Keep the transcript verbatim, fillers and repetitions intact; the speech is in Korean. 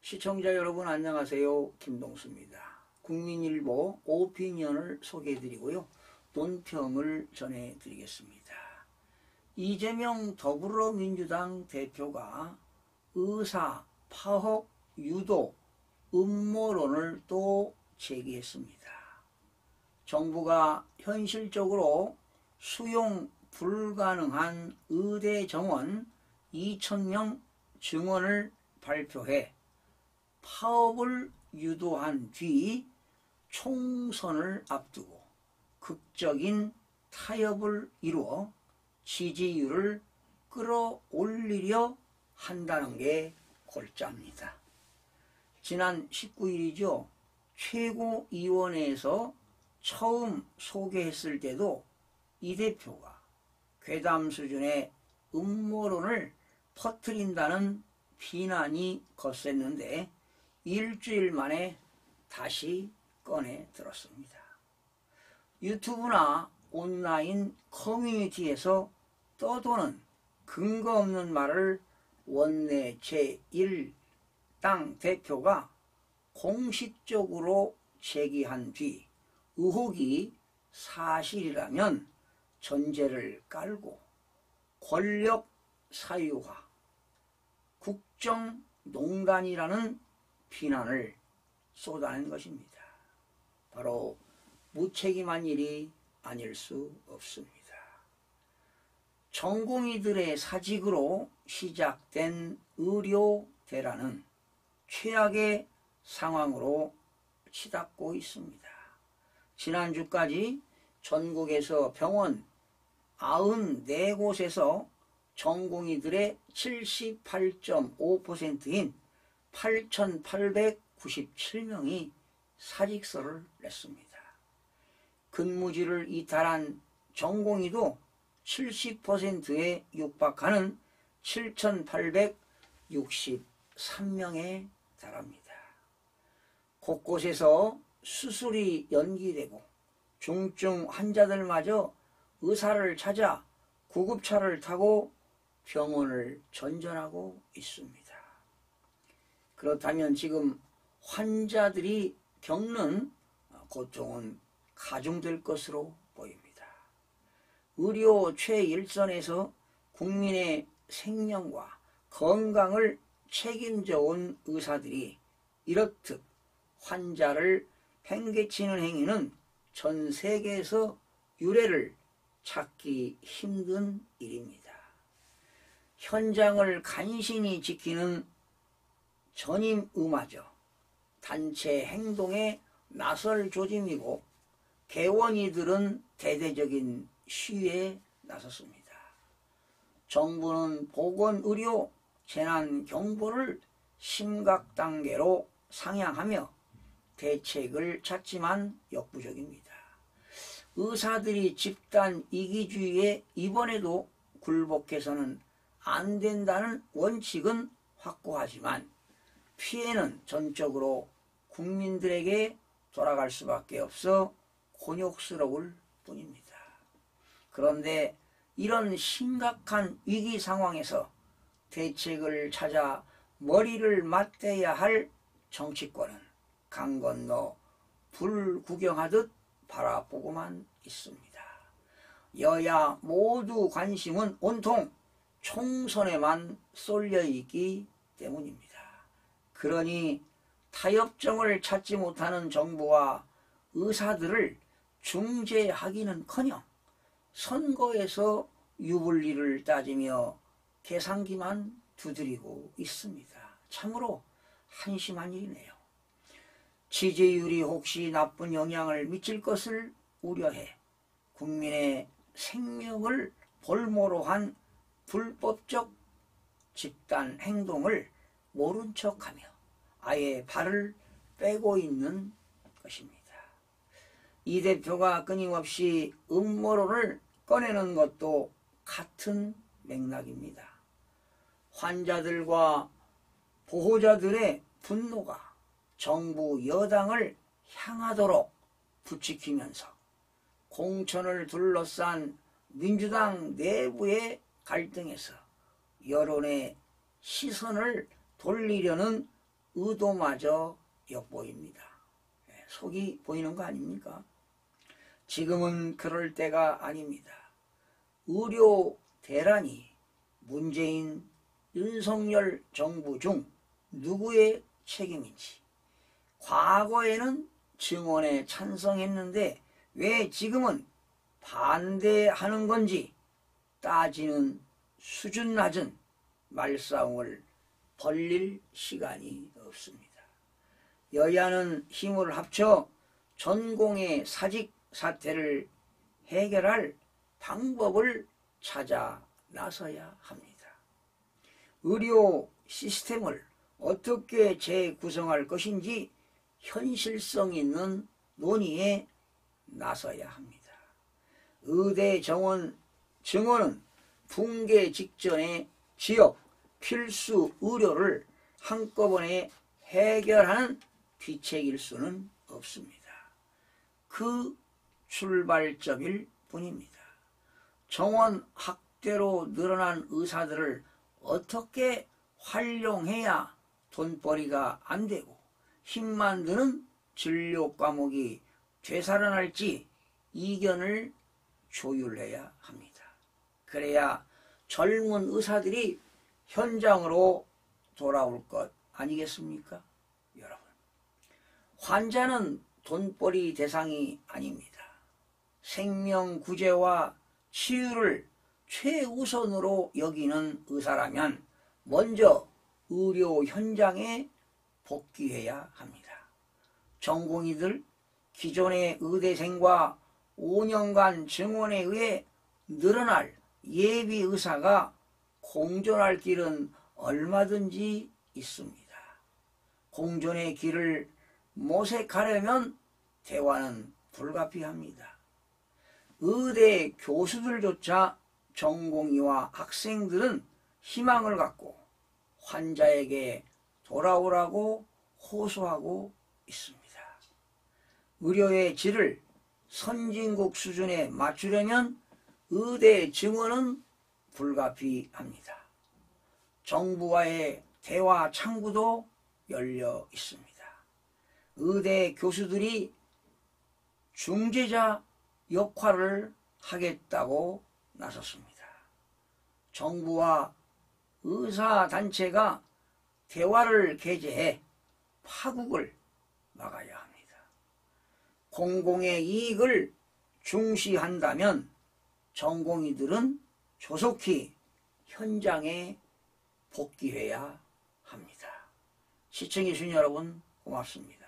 시청자 여러분 안녕하세요. 김동수입니다. 국민일보 오피니언을 소개해드리고요. 논평을 전해드리겠습니다. 이재명 더불어민주당 대표가 의사 파업 유도 음모론을 또 제기했습니다. 정부가 현실적으로 수용 불가능한 의대 정원 이천 명 증원을 발표해 파업을 유도한 뒤 총선을 앞두고 극적인 타협을 이루어 지지율을 끌어올리려 한다는 게 골자입니다. 지난 십구 일이죠. 최고위원회에서 처음 소개했을 때도 이 대표가 괴담 수준의 음모론을 퍼뜨린다는 비난이 거셌는데 일주일 만에 다시 꺼내 들었습니다. 유튜브나 온라인 커뮤니티에서 떠도는 근거 없는 말을 원내 제일 당 대표가 공식적으로 제기한 뒤 의혹이 사실이라면 전제를 깔고 권력 사유화, 국정농단이라는 비난을 쏟아낸 것입니다. 바로 무책임한 일이 아닐 수 없습니다. 전공의들의 사직으로 시작된 의료 대란은 최악의 상황으로 치닫고 있습니다. 지난주까지 전국에서 병원 구십사 곳에서 전공의들의 칠십팔 점 오 퍼센트인 팔천팔백구십칠 명이 사직서를 냈습니다. 근무지를 이탈한 전공의도 칠십 퍼센트에 육박하는 칠천팔백육십삼 명에 달합니다. 곳곳에서 수술이 연기되고 중증 환자들마저 의사를 찾아 구급차를 타고 병원을 전전하고 있습니다. 그렇다면 지금 환자들이 겪는 고통은 가중될 것으로 보입니다. 의료 최일선에서 국민의 생명과 건강을 책임져 온 의사들이 이렇듯 환자를 팽개치는 행위는 전 세계에서 유례를 찾기 힘든 일입니다. 현장을 간신히 지키는 전임의마저 단체 행동에 나설 조짐이고 개원이들은 대대적인 시위에 나섰습니다. 정부는 보건의료 재난경보를 심각 단계로 상향하며 대책을 찾지만 역부족입니다. 의사들이 집단 이기주의에 이번에도 굴복해서는 안 된다는 원칙은 확고하지만 피해는 전적으로 국민들에게 돌아갈 수밖에 없어 곤욕스러울 뿐입니다. 그런데 이런 심각한 위기 상황에서 대책을 찾아 머리를 맞대야 할 정치권은 강 건너 불 구경하듯 바라보고만 있습니다. 여야 모두 관심은 온통 총선에만 쏠려 있기 때문입니다. 그러니 타협점을 찾지 못하는 정부와 의사들을 중재하기는커녕 선거에서 유불리를 따지며 계산기만 두드리고 있습니다. 참으로 한심한 일이네요. 지지율이 혹시 나쁜 영향을 미칠 것을 우려해 국민의 생명을 볼모로 한 불법적 집단 행동을 모른 척하며 아예 발을 빼고 있는 것입니다. 이 대표가 끊임없이 음모론을 꺼내는 것도 같은 맥락입니다. 환자들과 보호자들의 분노가 정부 여당을 향하도록 부추기면서 공천을 둘러싼 민주당 내부의 갈등에서 여론의 시선을 돌리려는 의도마저 엿보입니다. 속이 보이는 거 아닙니까? 지금은 그럴 때가 아닙니다. 의료 대란이 문재인, 윤석열 정부 중 누구의 책임인지, 과거에는 증언에 찬성했는데 왜 지금은 반대하는 건지 따지는 수준 낮은 말싸움을 벌릴 시간이 없습니다. 여야는 힘을 합쳐 전공의 사직 사태를 해결할 방법을 찾아 나서야 합니다. 의료 시스템을 어떻게 재구성할 것인지 현실성 있는 논의에 나서야 합니다. 의대 정원 증원은 붕괴 직전에 지역 필수 의료를 한꺼번에 해결하는 비책일 수는 없습니다. 그 출발점일 뿐입니다. 정원 확대로 늘어난 의사들을 어떻게 활용해야 돈벌이가 안 되고 힘만 드는 진료 과목이 되살아날지 이견을 조율해야 합니다. 그래야 젊은 의사들이 현장으로 돌아올 것 아니겠습니까? 여러분, 환자는 돈벌이 대상이 아닙니다. 생명 구제와 치유를 최우선으로 여기는 의사라면 먼저 의료 현장에 복귀해야 합니다. 전공의들, 기존의 의대생과 오 년간 증원에 의해 늘어날 예비 의사가 공존할 길은 얼마든지 있습니다. 공존의 길을 모색하려면 대화는 불가피합니다. 의대 교수들조차 전공의와 학생들은 희망을 갖고 환자에게 돌아오라고 호소하고 있습니다. 의료의 질을 선진국 수준에 맞추려면 의대 증원은 불가피합니다. 정부와의 대화 창구도 열려 있습니다. 의대 교수들이 중재자 역할을 하겠다고 나섰습니다. 정부와 의사단체가 대화를 개재해 파국을 막아야 합니다. 공공의 이익을 중시한다면 전공의들은 조속히 현장에 복귀해야 합니다. 시청해주신 여러분 고맙습니다.